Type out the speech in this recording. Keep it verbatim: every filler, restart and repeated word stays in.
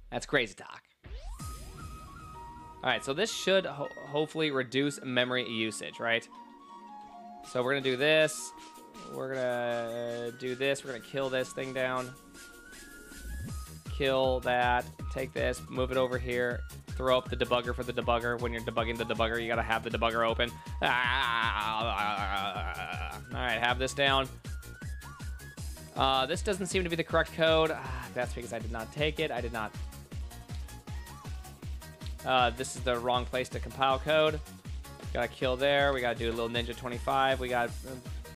That's crazy talk. All right, so this should ho hopefully reduce memory usage, right? So we're gonna do this. We're gonna do this. We're gonna kill this thing down. Kill that. Take this. Move it over here. Throw up the debugger for the debugger. When you're debugging the debugger, you gotta have the debugger open. Ah, all right, have this down. Uh, this doesn't seem to be the correct code. Ah, that's because I did not take it. I did not. Uh, this is the wrong place to compile code. Gotta kill there. We gotta do a little Ninja twenty-five. We gotta